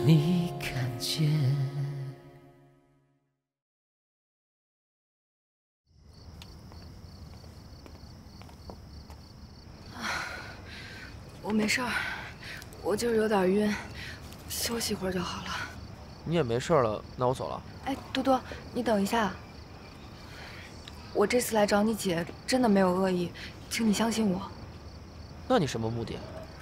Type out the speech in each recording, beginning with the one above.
你看见。 我没事儿，我就是有点晕，休息一会儿就好了。 你也没事了，那我走了。 哎，多多，你等一下。我这次来找你姐，真的没有恶意，请你相信我。 那你什么目的？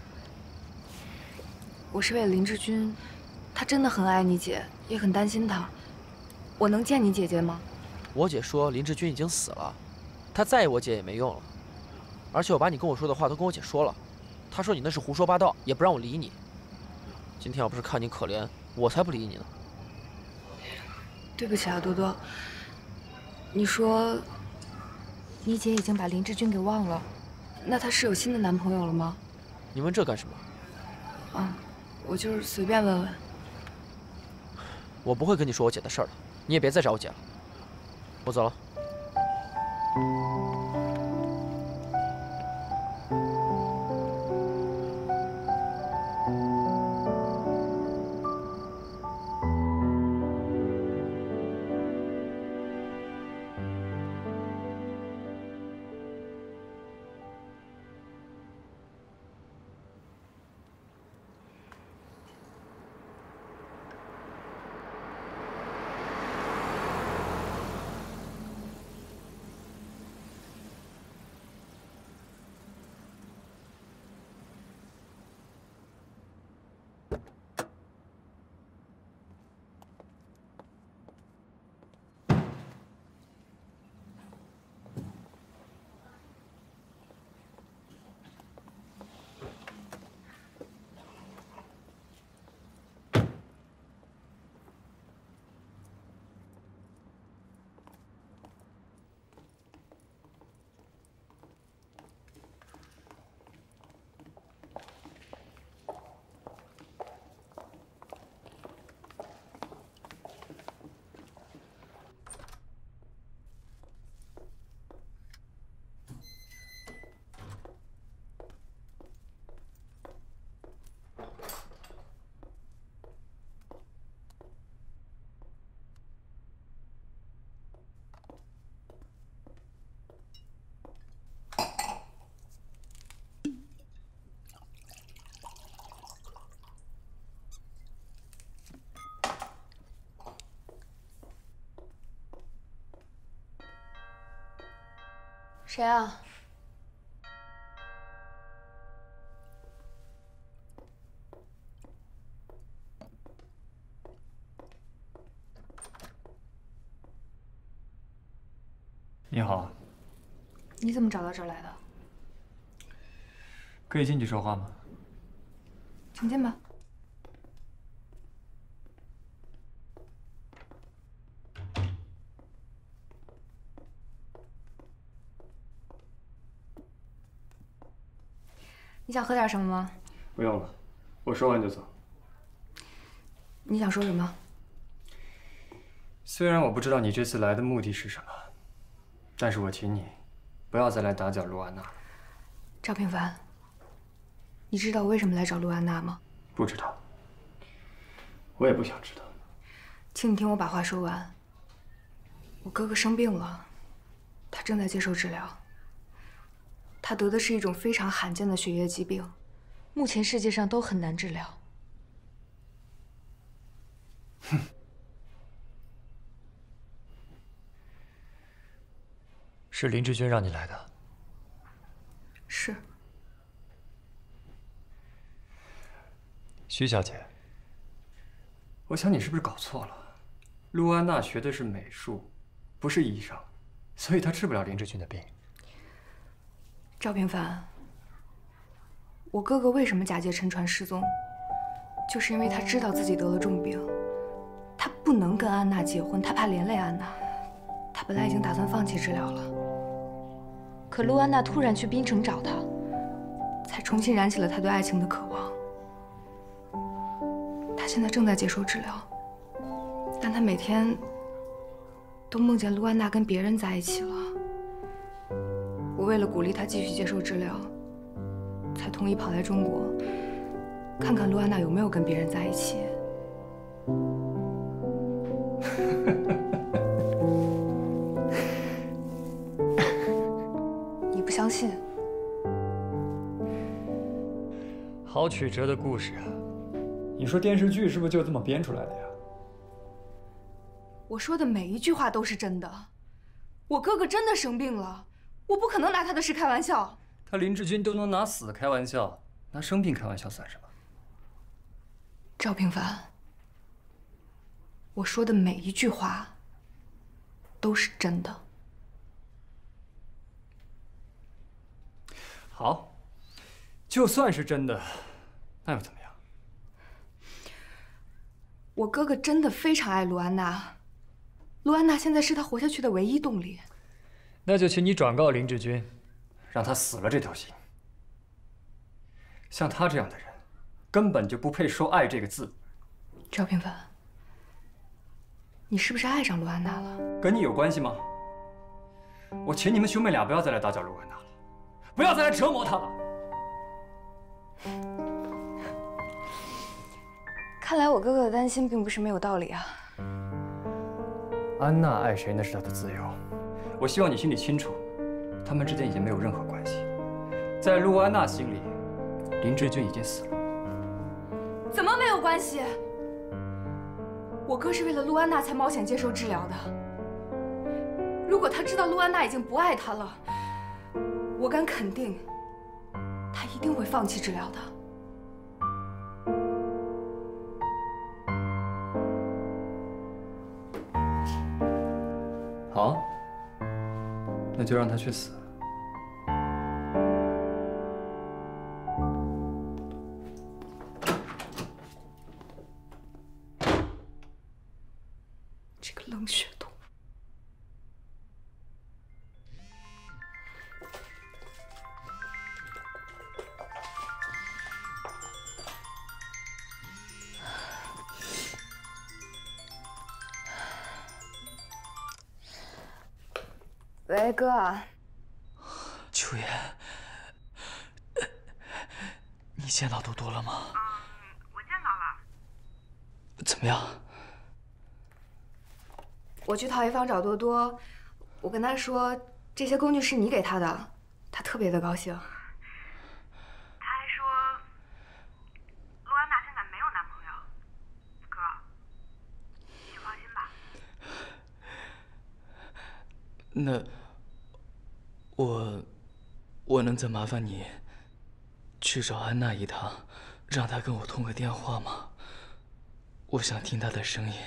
我是为了林志军，他真的很爱你姐，也很担心她。我能见你姐姐吗？ 我姐说林志军已经死了，她在意我姐也没用了。而且我把你跟我说的话都跟我姐说了，她说你那是胡说八道，也不让我理你。今天要不是看你可怜，我才不理你呢。 对不起啊，多多。你说，你姐已经把林志军给忘了，那她是有新的男朋友了吗？ 你问这干什么？ 啊，我就是随便问问。 我不会跟你说我姐的事儿的，你也别再找我姐了。我走了。 谁啊？ 你好， 你怎么找到这儿来的？ 可以进去说话吗？ 请进吧。你想喝点什么吗？ 不用了，我说完就走。 你想说什么？ 虽然我不知道你这次来的目的是什么，但是我请你不要再来打搅陆安娜了。 赵平凡，你知道我为什么来找陆安娜吗？ 不知道，我也不想知道。 请你听我把话说完。我哥哥生病了，他正在接受治疗。他得的是一种非常罕见的血液疾病，目前世界上都很难治疗。 哼。是林志军让你来的？ 是。 徐小姐，我想你是不是搞错了？陆安娜学的是美术，不是医生，所以她治不了林志军的病。 赵平凡，我哥哥为什么假借沉船失踪，就是因为他知道自己得了重病，他不能跟安娜结婚，他怕连累安娜。他本来已经打算放弃治疗了，可陆安娜突然去槟城找他，才重新燃起了他对爱情的渴望。他现在正在接受治疗，但他每天都梦见陆安娜跟别人在一起了。我为了鼓励他继续接受治疗，才同意跑来中国，看看陆安娜有没有跟别人在一起。 你不相信？ 好曲折的故事啊！你说电视剧是不是就这么编出来的呀？ 我说的每一句话都是真的。我哥哥真的生病了，我不可能拿他的事开玩笑。 他林志军都能拿死开玩笑，拿生病开玩笑算什么？ 赵平凡，我说的每一句话都是真的。 好，就算是真的，那又怎么样？ 我哥哥真的非常爱卢安娜，卢安娜现在是他活下去的唯一动力。 那就请你转告林志军，让他死了这条心。像他这样的人，根本就不配说爱这个字。 赵平凡，你是不是爱上卢安娜了？ 跟你有关系吗？我请你们兄妹俩不要再来打搅卢安娜了，不要再来折磨她了。 看来我哥哥的担心并不是没有道理啊。 安娜爱谁那是她的自由，我希望你心里清楚，他们之间已经没有任何关系。在陆安娜心里，林志军已经死了。 怎么没有关系？我哥是为了陆安娜才冒险接受治疗的。如果他知道陆安娜已经不爱他了，我敢肯定，他一定会放弃治疗的。 好，那就让他去死。 这个冷血动物。喂，哥。 秋妍，你见到多多了吗？ 我见到了。 怎么样？ 我去陶艺坊找多多，我跟他说这些工具是你给他的，他特别的高兴。 他还说，陆安娜现在没有男朋友。哥，你放心吧。 那我能再麻烦你去找安娜一趟，让她跟我通个电话吗？我想听她的声音。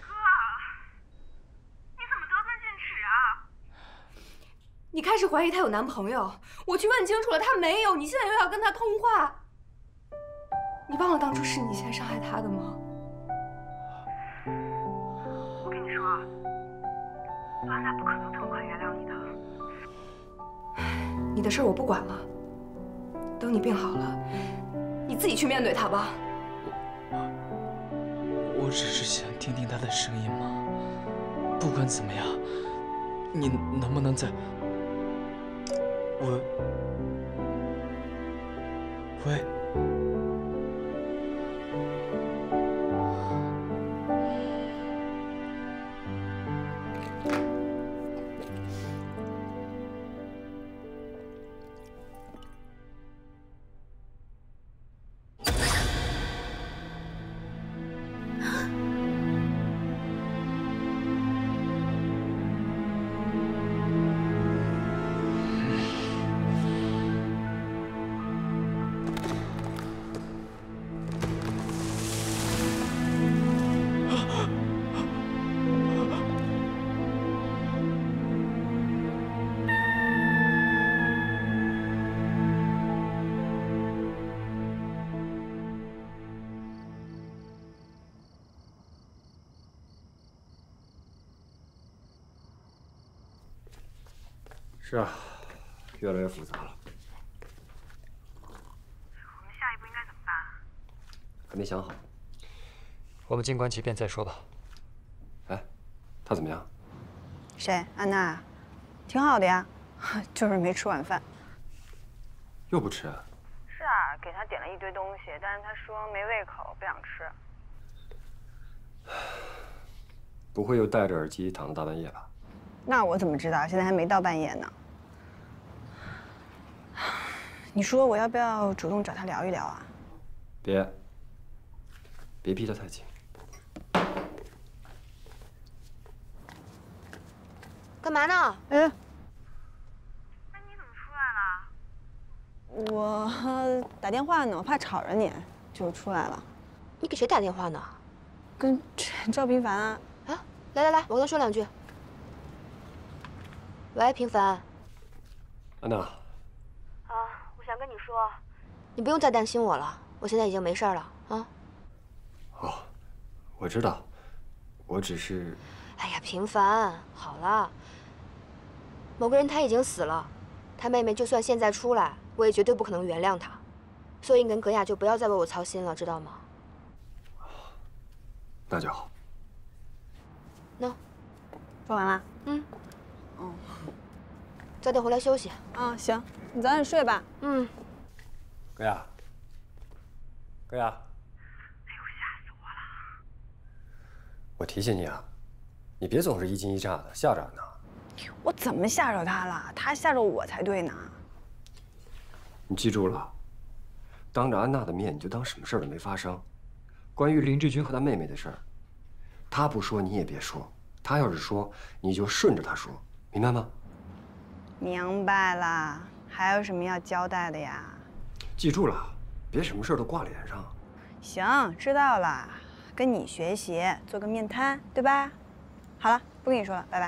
你开始怀疑她有男朋友，我去问清楚了，她没有。你现在又要跟她通话，你忘了当初是你先伤害她的吗？ 我跟你说，陆安娜不可能这么快原谅你的。 你的事儿我不管了，等你病好了，你自己去面对她吧。 我只是想听听她的声音嘛。不管怎么样，你能不能在……喂。 是啊，越来越复杂了。 我们下一步应该怎么办？ 还没想好。 我们静观其变再说吧。 哎，他怎么样？ 谁？安娜？挺好的呀，就是没吃晚饭。 又不吃？ 是啊，给她点了一堆东西，但是她说没胃口，不想吃。 不会又戴着耳机躺到大半夜吧？ 那我怎么知道？现在还没到半夜呢。你说我要不要主动找他聊一聊啊？ 别逼得太紧。 干嘛呢？ 哎， 那你怎么出来了？ 我打电话呢，我怕吵着你，就出来了。 你给谁打电话呢？ 跟赵平凡啊。 啊，来，我跟他说两句。喂，平凡。 安娜。 我想跟你说，你不用再担心我了，我现在已经没事了啊。 哦，我知道，我只是…… 哎呀，平凡，好了，某个人他已经死了，他妹妹就算现在出来，我也绝对不可能原谅他，所以你跟葛雅就不要再为我操心了，知道吗？ 那就好。 喏， 说完了。 嗯。哦。早点回来休息。 啊，行，你早点睡吧。 嗯。 葛雅。葛雅。 哎呦，吓死我了！ 我提醒你啊，你别总是一惊一乍的吓着安娜。 我怎么吓着他了？他吓着我才对呢。 你记住了，当着安娜的面，你就当什么事儿都没发生。关于林志军和他妹妹的事儿，他不说你也别说，他要是说，你就顺着他说，明白吗？ 明白了。还有什么要交代的呀？ 记住了，别什么事儿都挂脸上。 行，知道了。跟你学习，做个面瘫，对吧？好了，不跟你说了，拜拜。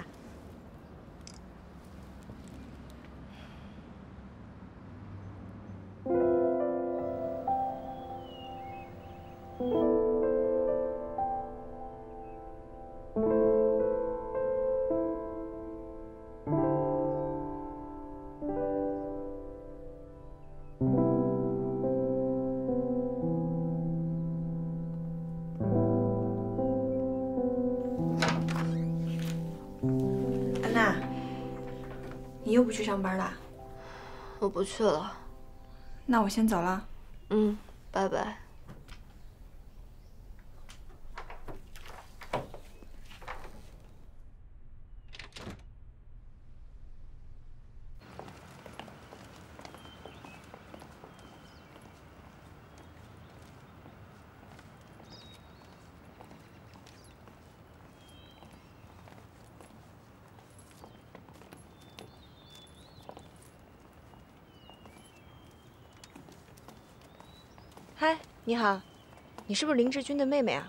安娜，你又不去上班了？ 我不去了。 那我先走了。 嗯，拜拜。嗨，你好，你是不是林志军的妹妹啊？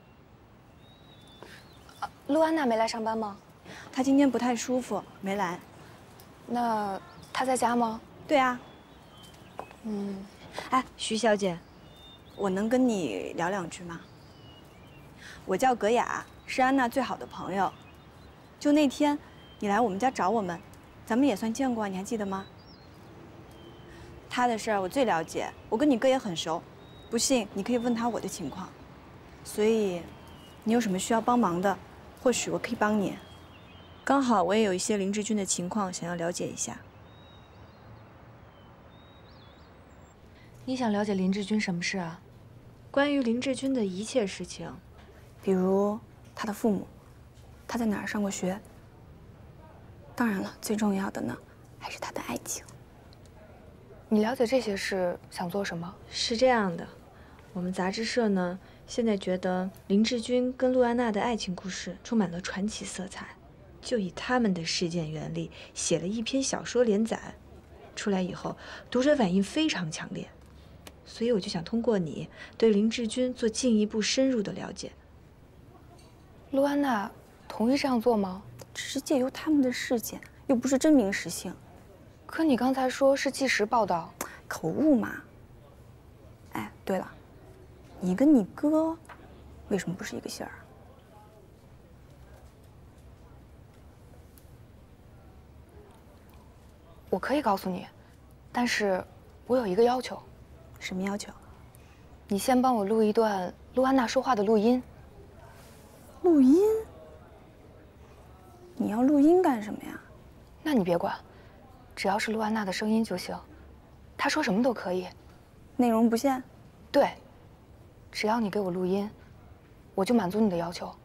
陆安娜没来上班吗？ 她今天不太舒服，没来。 那她在家吗？ 对啊。 哎，徐小姐， 我能跟你聊两句吗？我叫葛雅，是安娜最好的朋友。就那天你来我们家找我们，咱们也算见过，你还记得吗？她的事儿我最了解，我跟你哥也很熟。不信你可以问他我的情况，所以你有什么需要帮忙的，或许我可以帮你。刚好我也有一些林志军的情况想要了解一下。 你想了解林志军什么事啊？ 关于林志军的一切事情，比如他的父母，他在哪儿上过学。当然了，最重要的呢，还是他的爱情。 你了解这些事想做什么？ 是这样的。我们杂志社呢，现在觉得林志军跟陆安娜的爱情故事充满了传奇色彩，就以他们的事件原理写了一篇小说连载，出来以后读者反应非常强烈，所以我就想通过你对林志军做进一步深入的了解。 陆安娜同意这样做吗？ 只是借由他们的事件，又不是真名实姓。 可你刚才说是纪实报道， 口误嘛。哎，对了。你跟你哥为什么不是一个姓儿？ 我可以告诉你，但是我有一个要求。 什么要求？ 你先帮我录一段陆安娜说话的录音。 录音？你要录音干什么呀？ 那你别管，只要是陆安娜的声音就行。她说什么都可以， 内容不限。 对。只要你给我录音， 我就满足你的要求。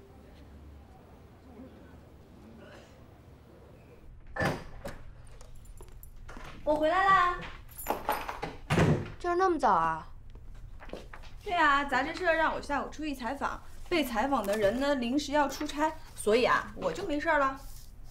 我回来啦。 今儿那么早啊？ 对啊，杂志社让我下午出去采访，被采访的人呢临时要出差，所以啊我就没事了。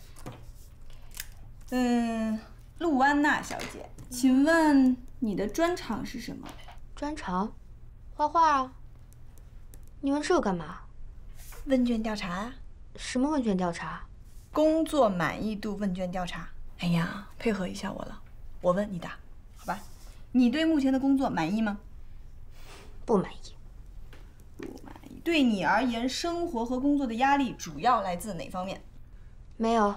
陆安娜小姐，请问你的专长是什么？ 专长？画画啊。你问这干嘛？ 问卷调查啊。 什么问卷调查？ 工作满意度问卷调查。哎呀，配合一下我了，我问你答，好吧？你对目前的工作满意吗？ 不满意。 不满意。对你而言，生活和工作的压力主要来自哪方面？ 没有。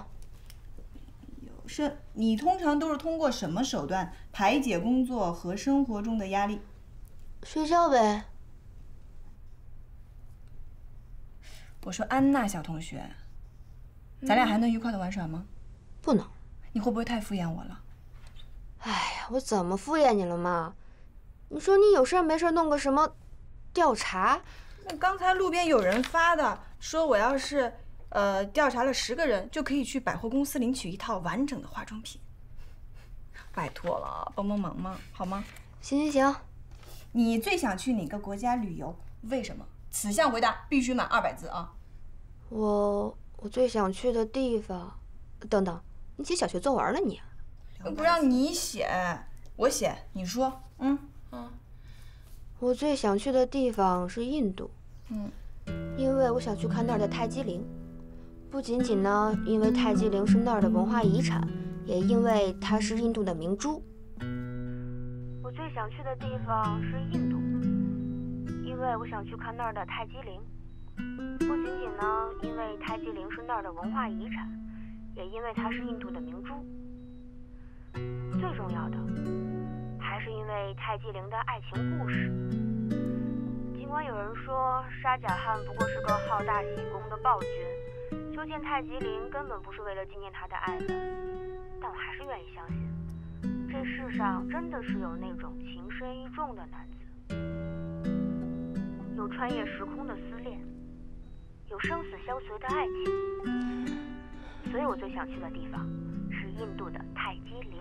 你通常都是通过什么手段排解工作和生活中的压力？ 睡觉呗。 我说安娜小同学，咱俩还能愉快的玩耍吗？ 不能。 你会不会太敷衍我了？ 哎呀，我怎么敷衍你了嘛？你说你有事没事弄个什么调查？ 那刚才路边有人发的，说我要是调查了10个人，就可以去百货公司领取一套完整的化妆品。拜托了，帮帮忙嘛，好吗？ 行行行。 你最想去哪个国家旅游？为什么？此项回答必须满200字啊！ 我最想去的地方……等等，你写小学作文呢你？ 不让你写，我写，你说。 我最想去的地方是印度。因为我想去看那儿的泰姬陵。不仅仅呢，因为泰姬陵是那儿的文化遗产，也因为它是印度的明珠。我最想去的地方是印度。因为我想去看那儿的泰姬陵，不仅仅呢，因为泰姬陵是那儿的文化遗产，也因为它是印度的明珠。最重要的，还是因为泰姬陵的爱情故事。尽管有人说沙贾汗不过是个好大喜功的暴君，修建泰姬陵根本不是为了纪念他的爱人，但我还是愿意相信，这世上真的是有那种情深意重的男子。有穿越时空的思恋，有生死相随的爱情，所以我最想去的地方是印度的泰姬陵。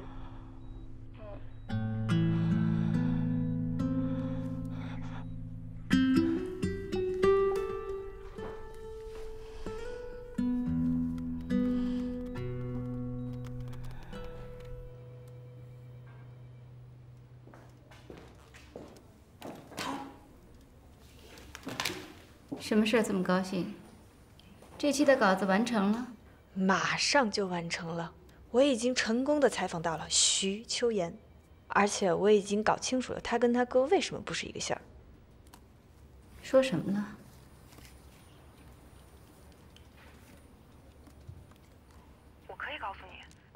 什么事儿这么高兴？这期的稿子完成了， 马上就完成了。我已经成功的采访到了徐秋妍，而且我已经搞清楚了他跟他哥为什么不是一个姓儿。 说什么呢？ 我可以告诉你。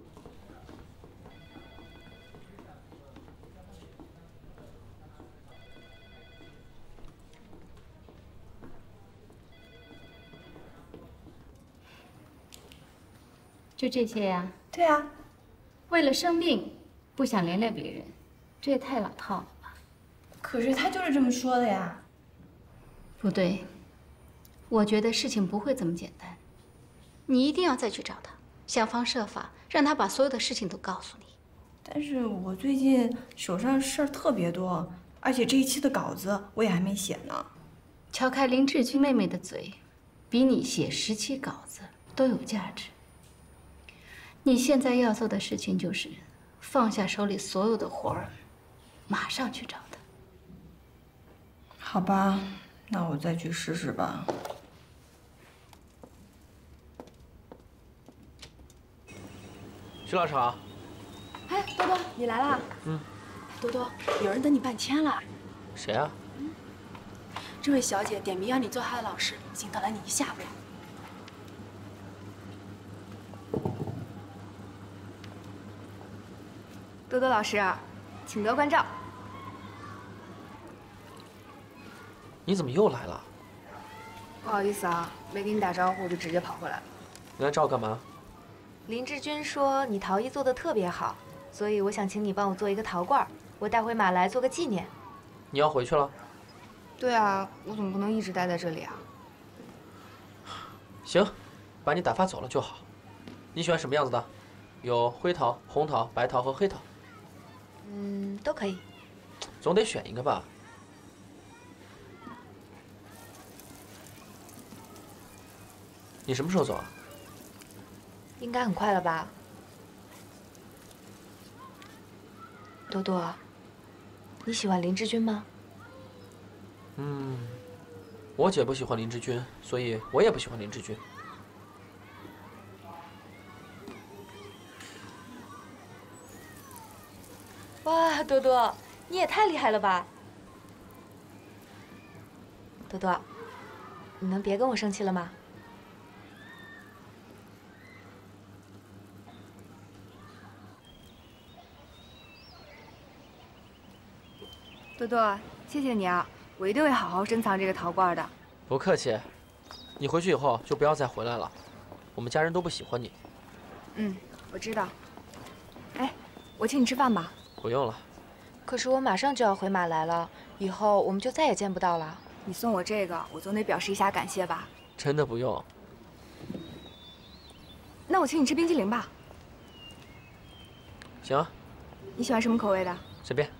就这些呀？ 对啊。 为了生病，不想连累别人，这也太老套了吧？ 可是他就是这么说的呀。 不对，我觉得事情不会这么简单。你一定要再去找他，想方设法让他把所有的事情都告诉你。 但是我最近手上事儿特别多，而且这一期的稿子我也还没写呢。 撬开林志军妹妹的嘴，比你写10期稿子都有价值。你现在要做的事情就是放下手里所有的活儿，马上去找他。 好吧，那我再去试试吧。 徐老师。 哎，多多，你来啦！多多，有人等你半天了。 谁啊？ 这位小姐点名要你做她的老师，已经等了你1下午了。多多老师，请多关照。 你怎么又来了？ 不好意思啊，没跟你打招呼就直接跑回来了。 你来找我干嘛？ 林志军说你陶艺做的特别好，所以我想请你帮我做一个陶罐，我带回马来做个纪念。 你要回去了？ 对啊，我总不能一直待在这里啊。 行，把你打发走了就好。你喜欢什么样子的？有灰桃、红桃、白桃和黑桃。 都可以。 总得选一个吧。你什么时候走啊？ 应该很快了吧？多多，你喜欢林志军吗？ 我姐不喜欢林志军，所以我也不喜欢林志军。 哇，多多，你也太厉害了吧！多多，你能别跟我生气了吗？ 多多，谢谢你啊，我一定会好好珍藏这个陶罐的。 不客气，你回去以后就不要再回来了，我们家人都不喜欢你。 我知道。哎，我请你吃饭吧。 不用了。 可是我马上就要回马来了，以后我们就再也见不到了。 你送我这个，我总得表示一下感谢吧。 真的不用。 那我请你吃冰激凌吧。 行啊。 你喜欢什么口味的？ 随便。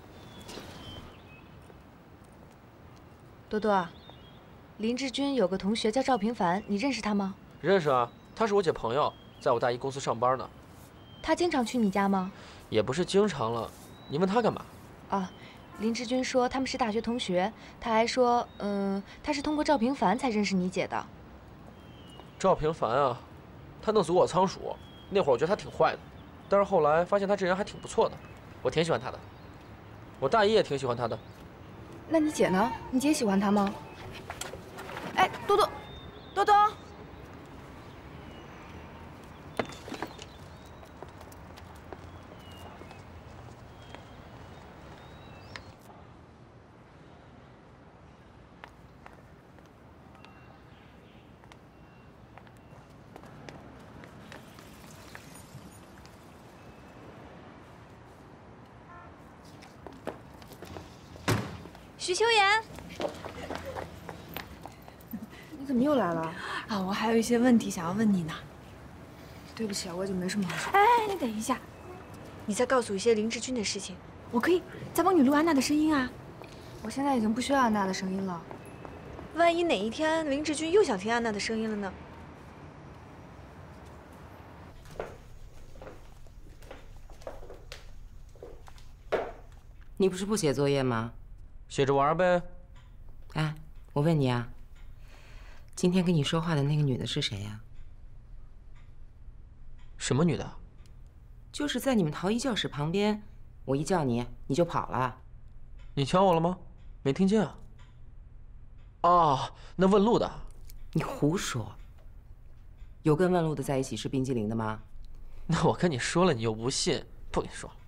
多多，林志军有个同学叫赵平凡，你认识他吗？ 认识啊，他是我姐朋友，在我大姨公司上班呢。 他经常去你家吗？ 也不是经常了，你问他干嘛？ 啊，林志军说他们是大学同学，他还说，他是通过赵平凡才认识你姐的。 赵平凡啊，他弄死过我仓鼠，那会儿我觉得他挺坏的，但是后来发现他这人还挺不错的，我挺喜欢他的。我大姨也挺喜欢他的。 那你姐呢？你姐喜欢他吗？哎，多多，多多。 徐秋妍， 你怎么又来了？ 啊，我还有一些问题想要问你呢。 对不起啊，我已经没什么好说。 哎，你等一下， 你再告诉我一些林志军的事情。 我可以再帮你录安娜的声音啊。 我现在已经不需要安娜的声音了。 万一哪一天林志军又想听安娜的声音了呢？ 你不是不写作业吗？ 写着玩呗。 哎，我问你啊，今天跟你说话的那个女的是谁呀？ 什么女的？ 就是在你们陶艺教室旁边，我一叫你，你就跑了。 你敲我了吗？没听见啊。哦，那问路的。 你胡说。有跟问路的在一起吃冰激凌的吗？ 那我跟你说了，你又不信，不跟你说了。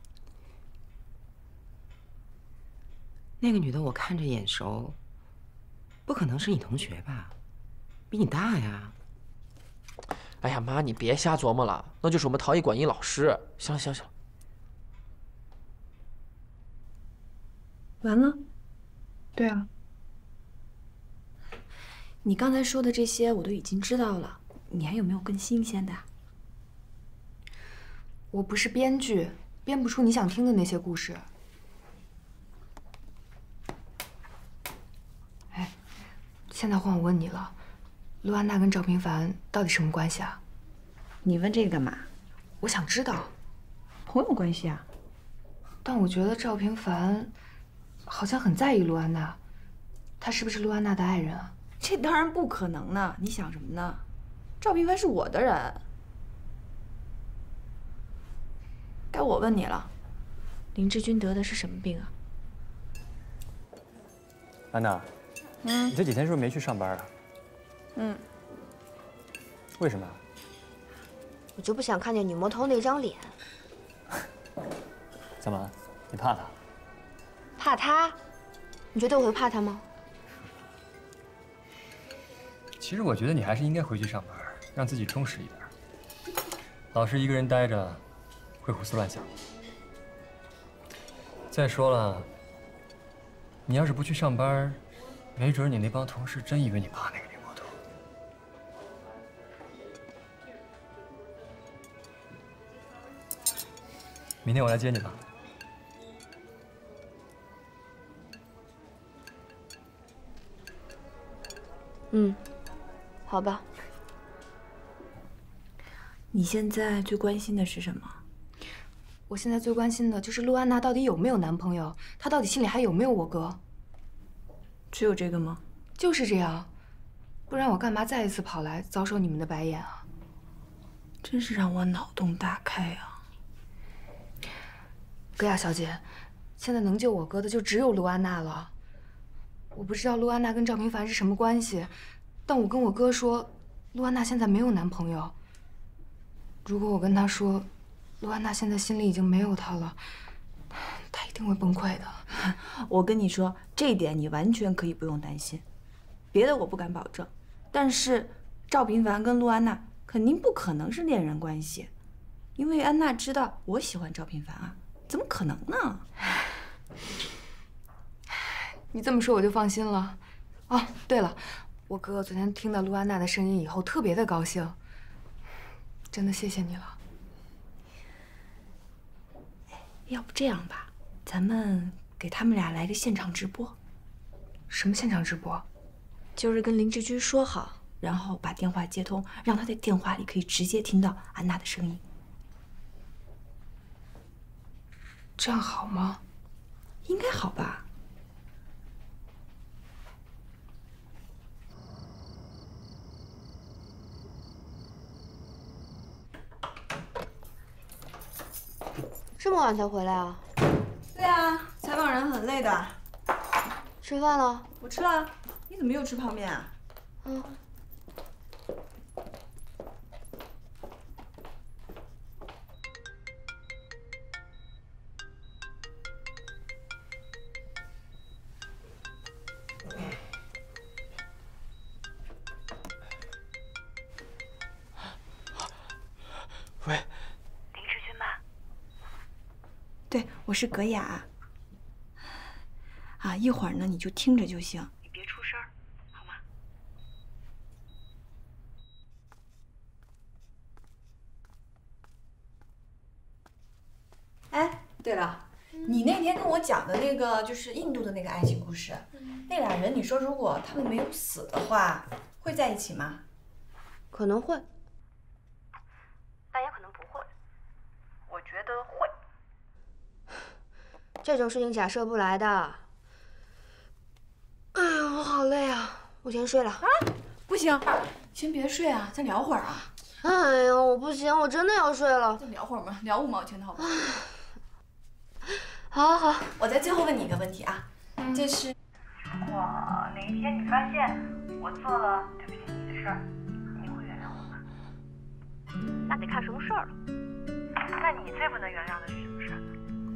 那个女的我看着眼熟，不可能是你同学吧？比你大呀。 哎呀妈，你别瞎琢磨了，那就是我们陶艺管艺老师。行了行了行了。 完了。 对啊。 你刚才说的这些我都已经知道了，你还有没有更新鲜的？ 我不是编剧，编不出你想听的那些故事。哎，现在换我问你了，陆安娜跟赵平凡到底什么关系啊？ 你问这个干嘛？ 我想知道。 朋友关系啊。 但我觉得赵平凡好像很在意陆安娜，他是不是陆安娜的爱人啊？ 这当然不可能呢！你想什么呢？赵平凡是我的人。该我问你了， 林志军得的是什么病啊？ 安娜，你这几天是不是没去上班啊？为什么？ 我就不想看见女魔头那张脸。 怎么？你怕他？ 怕他？你觉得我会怕他吗？ 其实我觉得你还是应该回去上班，让自己充实一点。老是一个人待着，会胡思乱想。再说了，你要是不去上班， 没准你那帮同事真以为你怕那个女魔头。明天我来接你吧。 嗯，好吧。 你现在最关心的是什么？我现在最关心的就是陆安娜到底有没有男朋友，她到底心里还有没有我哥？只有这个吗？就是这样，不然我干嘛再一次跑来遭受你们的白眼啊？真是让我脑洞大开啊！格雅小姐，现在能救我哥的就只有陆安娜了。我不知道陆安娜跟赵平凡是什么关系，但我跟我哥说，陆安娜现在没有男朋友。如果我跟他说，陆安娜现在心里已经没有他了，他一定会崩溃的。 我跟你说，这一点你完全可以不用担心，别的我不敢保证，但是赵平凡跟陆安娜肯定不可能是恋人关系，因为安娜知道我喜欢赵平凡啊，怎么可能呢？ 你这么说我就放心了。哦，对了，我哥哥昨天听到陆安娜的声音以后特别的高兴，真的谢谢你了。 要不这样吧，咱们给他们俩来个现场直播。 什么现场直播？ 就是跟林志军说好，然后把电话接通，让他在电话里可以直接听到安娜的声音。 这样好吗？ 应该好吧。 这么晚才回来啊？ 对啊，采访人很累的。 吃饭了？ 我吃了。你怎么又吃泡面啊？ 嗯。 喂， 林志军吧？ 对，我是葛雅。啊，一会儿呢你就听着就行， 你别出声，好吗？ 哎，对了，你那天跟我讲的那个就是印度的那个爱情故事，那俩人你说如果他们没有死的话，会在一起吗？ 可能会， 但也可能不会。我觉得会。 这种事情假设不来的。哎呀，我好累啊，我先睡了。啊， 不行，先别睡啊，再聊会儿啊。 哎呀，我不行，我真的要睡了。 再聊会儿嘛，聊5毛钱的好不好？ 好，好， 我再最后问你一个问题啊，这是如果哪一天你发现我做了对不起你的事儿，你会原谅我吗？ 那得看什么事儿了。 那你最不能原谅的是什么事儿呢？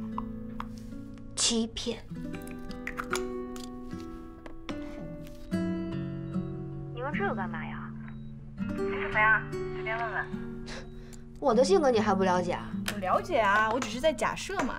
欺骗。你问这个干嘛呀？ 没什么呀，随便问问。 我的性格你还不了解啊？ 我了解啊，我只是在假设嘛。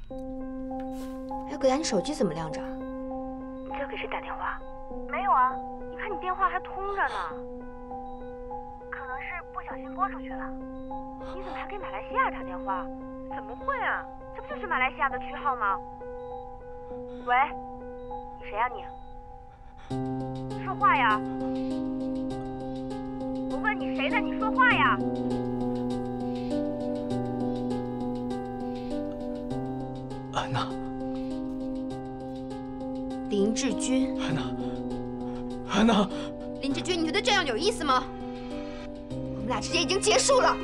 哎，葛雅，你手机怎么亮着？ 你在给谁打电话？没有啊，你看你电话还通着呢。可能是不小心拨出去了。你怎么还给马来西亚打电话？怎么会啊？这不就是马来西亚的区号吗？喂，你谁呀你？说话呀！我问你谁呢？你说话呀！ 安娜。 林志军。 安娜。安娜。 林志军，你觉得这样有意思吗？我们俩之间已经结束了。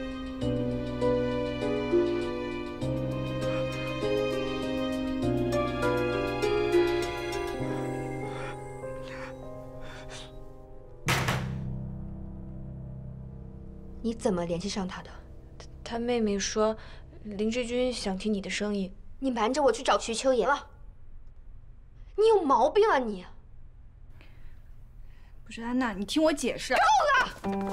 你怎么联系上他的？ 他妹妹说，林志军想听你的声音。 你瞒着我去找徐秋言了？你有毛病啊你！ 不是安娜，你听我解释。 够了！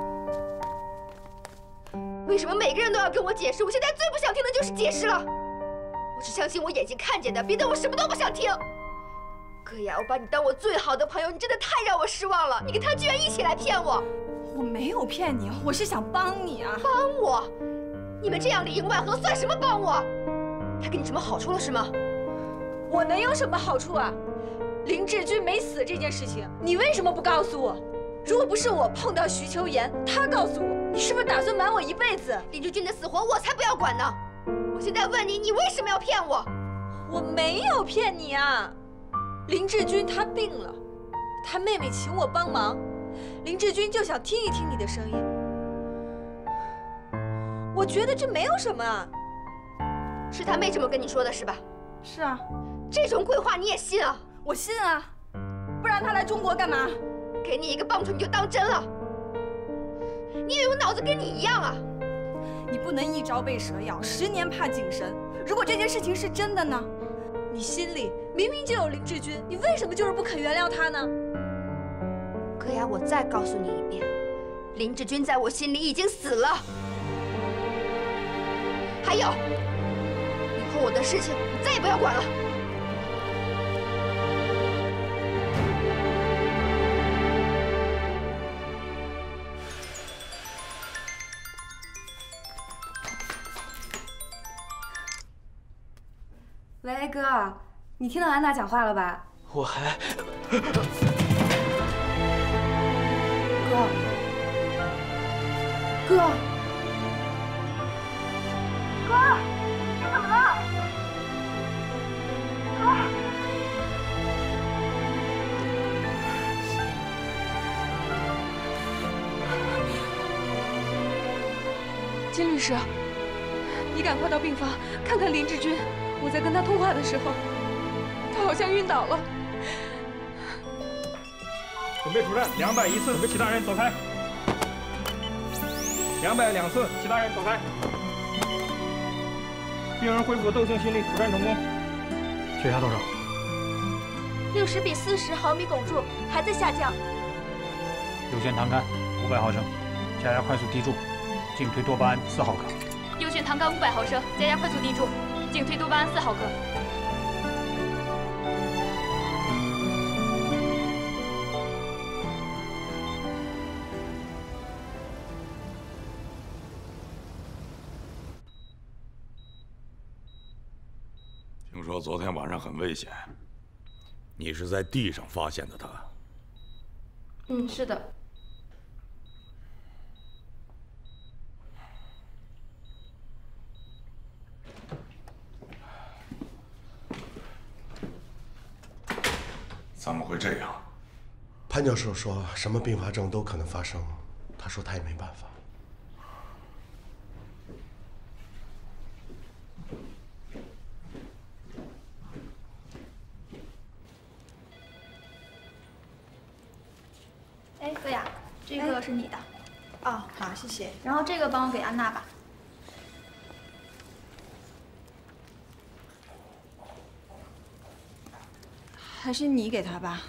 为什么每个人都要跟我解释？我现在最不想听的就是解释了。我只相信我眼睛看见的，别的我什么都不想听。 哥呀，我把你当我最好的朋友，你真的太让我失望了！你跟他居然一起来骗我！ 我没有骗你，我是想帮你啊！ 帮我？你们这样里应外合，算什么帮我？他给你什么好处了是吗？ 我能有什么好处啊？林志军没死这件事情，你为什么不告诉我？如果不是我碰到徐秋言，他告诉我，你是不是打算瞒我一辈子？ 林志军的死活我才不要管呢！我现在问你，你为什么要骗我？ 我没有骗你啊！林志军他病了，他妹妹请我帮忙，林志军就想听一听你的声音。我觉得这没有什么啊。 是他妹这么跟你说的是吧？ 是啊。 这种鬼话你也信啊？ 我信啊，不然他来中国干嘛？ 给你一个棒槌你就当真了？你以为我脑子跟你一样啊？ 你不能一朝被蛇咬，10年怕井绳。如果这件事情是真的呢？ 你心里明明就有林志军，你为什么就是不肯原谅他呢？ 哥呀，我再告诉你一遍，林志军在我心里已经死了。还有，以后我的事情你再也不要管了。 喂，哥，你听到安娜讲话了吧？ 我还…… 哥， 你怎么了？ 金律师，你赶快到病房看看林志军。我在跟他通话的时候，他好像晕倒了。 准备处战201次，其他人走开。202次，其他人走开。病人恢复窦性心力，处战成功。 血压多少 ？60比40毫米汞柱，还在下降。 优先糖酐500毫升，加压快速滴注，颈推多巴胺4毫克。 优选糖酐500毫升，加压快速滴注，颈推多巴胺4毫克。 听说昨天晚上很危险，你是在地上发现的他？ 是的。 怎么会这样？ 潘教授说什么并发症都可能发生，他说他也没办法。 哎，哥呀，这个是你的。 哦，好，谢谢。 然后这个帮我给安娜吧。 还是你给他吧。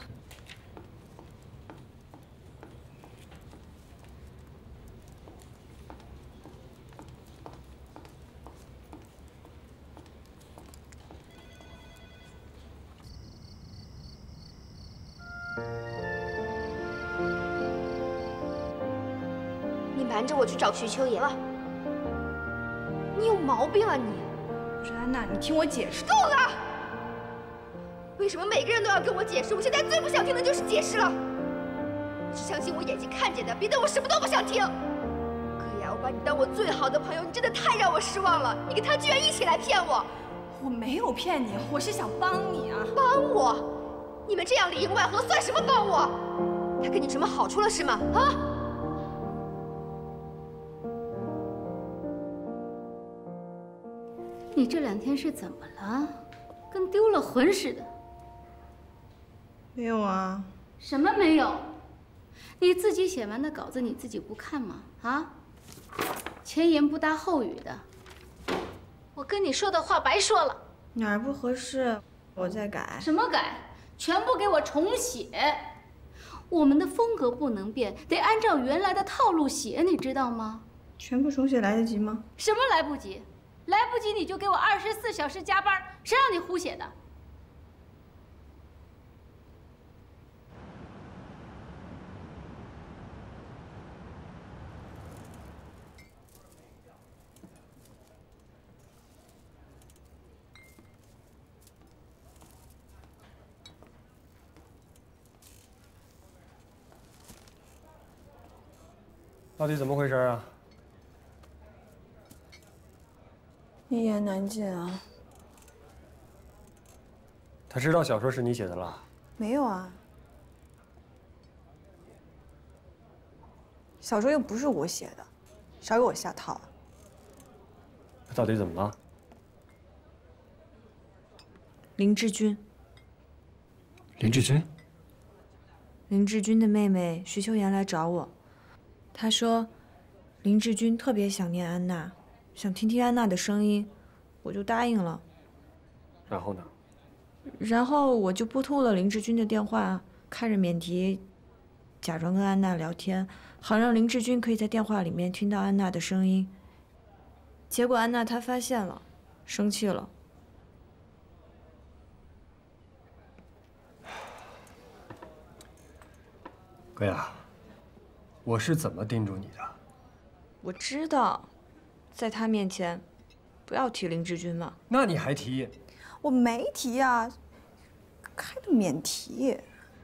你瞒着我去找徐秋言了，你有毛病啊你！ 安娜，你听我解释。 够了！为什么每个人都要跟我解释？我现在最不想听的就是解释了。我只相信我眼睛看见的，别的我什么都不想听。哥呀，我把你当我最好的朋友，你真的太让我失望了！你跟他居然一起来骗我！ 我没有骗你，我是想帮你啊。 帮我？你们这样里应外合，算什么帮我？他给你什么好处了是吗？啊？ 你这2天是怎么了？跟丢了魂似的。 没有啊。 什么没有？你自己写完的稿子你自己不看吗？啊？前言不搭后语的。我跟你说的话白说了。 哪儿不合适，我再改。 什么改？全部给我重写。我们的风格不能变，得按照原来的套路写，你知道吗？ 全部重写来得及吗？ 什么来不及？来不及你就给我24小时加班，谁让你胡写的？ 到底怎么回事啊？ 一言难尽啊。 他知道小说是你写的了？ 没有啊，小说又不是我写的，少给我下套啊！ 他到底怎么了？ 林志军。 林志军？ 林志军的妹妹徐秋妍来找我，她说林志军特别想念安娜，想听听安娜的声音，我就答应了。 然后呢？ 然后我就拨通了林志军的电话，看着免提，假装跟安娜聊天，好让林志军可以在电话里面听到安娜的声音。结果安娜她发现了，生气了。 哥呀，我是怎么叮嘱你的？ 我知道，在他面前，不要提林志军嘛。 那你还提？ 我没提啊，开的免提。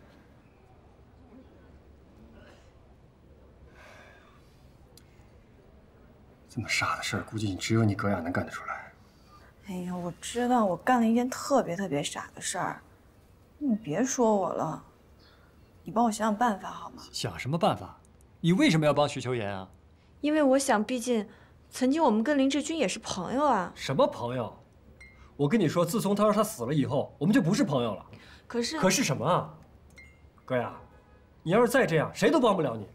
这么傻的事儿，估计只有你葛雅能干得出来。 哎呀，我知道我干了一件特别傻的事儿，你别说我了，你帮我想想办法好吗？ 想什么办法？你为什么要帮徐秋妍啊？ 因为我想，毕竟曾经我们跟林志军也是朋友啊。 什么朋友？我跟你说，自从他说他死了以后，我们就不是朋友了。 可是什么啊？哥呀，你要是再这样，谁都帮不了你。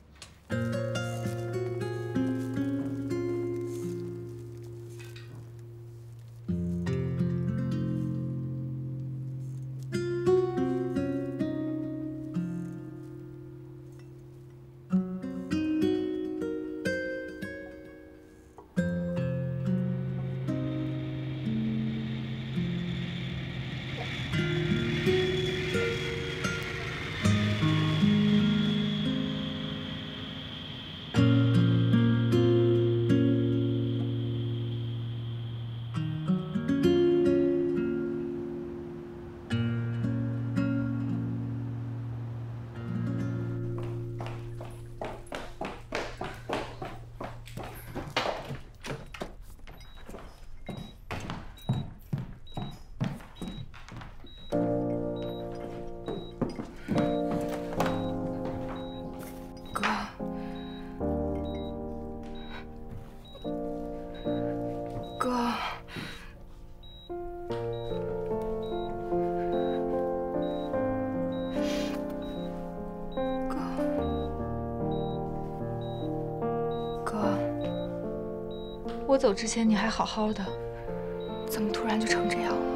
我走之前你还好好的，怎么突然就成这样了？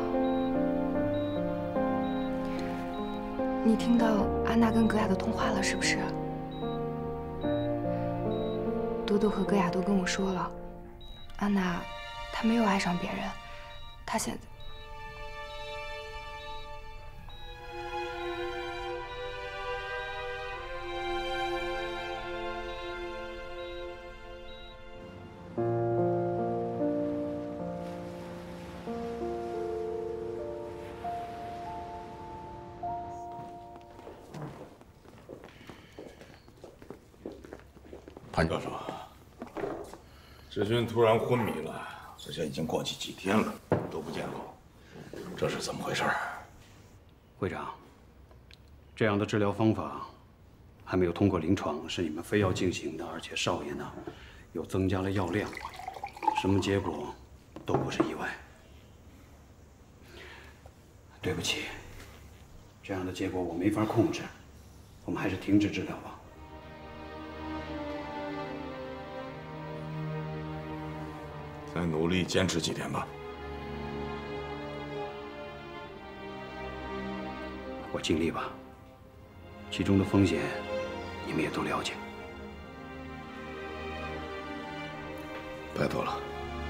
你听到安娜跟葛雅的通话了是不是？多多和葛雅都跟我说了，安娜她没有爱上别人，她现在…… 潘教授，志军突然昏迷了，而且已经过去几天了，都不见好，这是怎么回事？ 会长，这样的治疗方法还没有通过临床，是你们非要进行的，而且少爷呢又增加了药量，什么结果都不是意外。对不起，这样的结果我没法控制，我们还是停止治疗吧。 再努力坚持几天吧。 我尽力吧，其中的风险你们也都了解。 拜托了。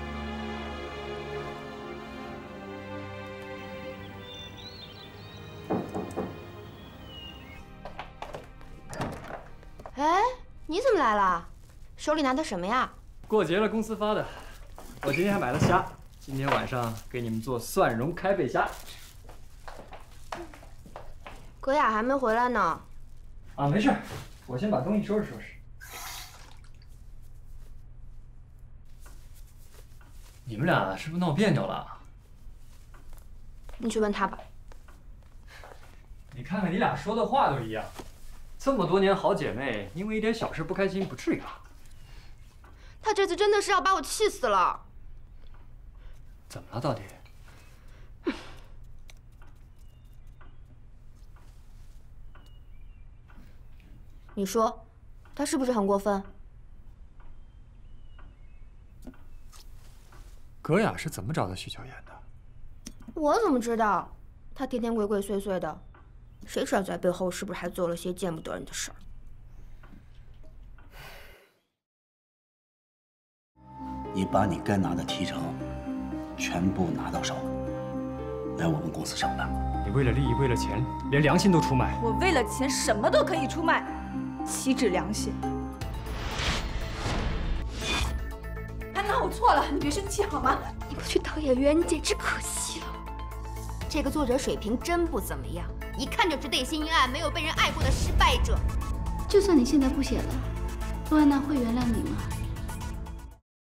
哎，你怎么来了？手里拿的什么呀？ 过节了，公司发的。我今天还买了虾，今天晚上给你们做蒜蓉开背虾。 葛雅还没回来呢。 啊，没事，我先把东西收拾收拾。 你们俩是不是闹别扭了？ 你去问他吧。 你看看你俩说的话都一样，这么多年好姐妹，因为一点小事不开心，不至于吧？ 他这次真的是要把我气死了。 怎么了到底？ 你说，他是不是很过分？ 葛雅是怎么找到许秋妍的？ 我怎么知道？他天天鬼鬼祟祟的，谁知道在背后是不是还做了些见不得人的事儿？ 你把你该拿的提成全部拿到手，来我们公司上班。 你为了利益，为了钱，连良心都出卖。 我为了钱什么都可以出卖，岂止良心？安娜，我错了，你别生气好吗？ 你不去当演员，你简直可惜了。这个作者水平真不怎么样，一看就知内心阴暗、没有被人爱过的失败者。 就算你现在不写了，陆安娜会原谅你吗？